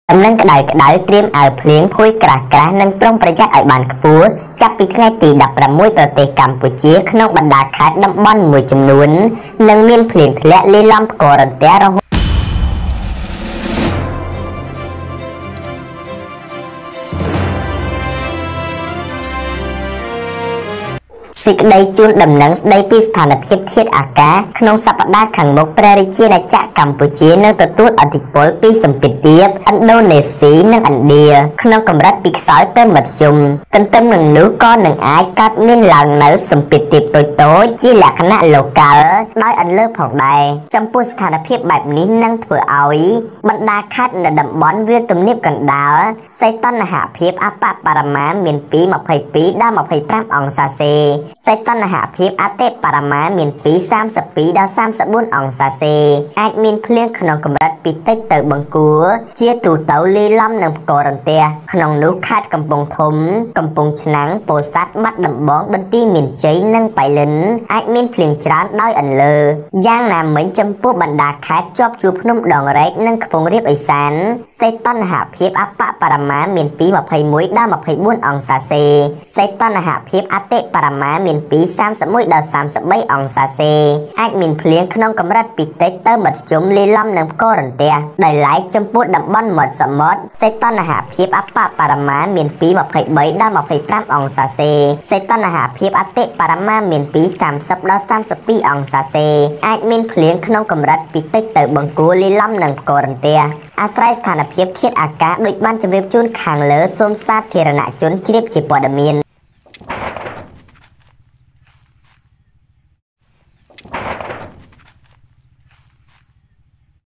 Nâng cái đáy tiêm ở phiến phôi cả nâng trongประหยัด ở bàn cuaจับปีថ្ងៃទី 16 ប្រទេសកម្ពុជាក្នុងបណ្ដាខេត្តតំបន់មួយចំនួននឹងមានភ្លៀងធ្លាក់លាយឡំផ្គររន្ទះរហូត សេចក្តីជូនដំណឹងស្តីពីស្ថានភាពធាតុអាកាសក្នុងសប្តាហ៍ខាងមុខព្រះរាជាណាចក្រកម្ពុជានឹងទទួលឥទ្ធិពលពីសម្ពាធទាបឥណ្ឌូនេស៊ីនិងឥណ្ឌាក្នុងកម្រិតពីខ្សោយទៅមធ្យមទន្ទឹមនឹងនោះក៏នឹងអាចកើតមានឡើងនៅសម្ពាធទាបតូចៗជាលក្ខណៈ local ដោយអន្លើផងដែរចំពោះស្ថានភាពបែបនេះនឹងធ្វើឲ្យបណ្ដាខេត្តនៅតំបន់វាលទំនាបកណ្ដាលសីតុណ្ហភាពអបបរមាមានពី 22 ដល់ 25 អង្សាសេ សីតុណ្ហភាពអតិបរមាមានពី 32 ដល់ 34 អង្សាសេ អាចមានភ្លៀងក្នុងកម្រិតពីតិចទៅបង្គួរជាទូទៅលាយឡំនឹងផ្គររន្ទះក្នុងនោះខេត្តកំពង់ធំកំពង់ឆ្នាំងពោធិ៍សាត់បាត់ដំបងបន្ទាយមានជ័យនិងបៃលិនអាចមានភ្លៀងច្រើនដោយអន្លើយ៉ាងណាមិញចំពោះបណ្ដាខេត្តជាប់ជួរភ្នំដងរែកនិងខ្ពង់រាបឦសានសីតុណ្ហភាពអបបរមាមានពី 21 ដល់ 24 អង្សាសេ សីតុណ្ហភាពអតិបរមាមានពី 31 ដល់ 33 អង្សាសេ អាចមានភ្លៀងក្នុងកម្រិតពីតិចទៅមធ្យមលាយឡំនឹងផ្គររន្ទះដោយឡែកចំពោះតំបន់មាត់សមុទ្រសីតុណ្ហភាពអបបរមាមានពី 23 ដល់ 25 អង្សាសេ សីតុណ្ហភាពអតិបរមាមានពី 30 ដល់ 32 អង្សាសេ អាចមានភ្លៀងក្នុងកម្រិតពីតិចទៅបង្គួរលាយឡំនឹងផ្គររន្ទះអាស្រ័យស្ថានភាពធាតុអាកាសដូចបានជម្រាបជូនខាងលើសូមសាធារណជនជ្រាបជាព័ត៌មាន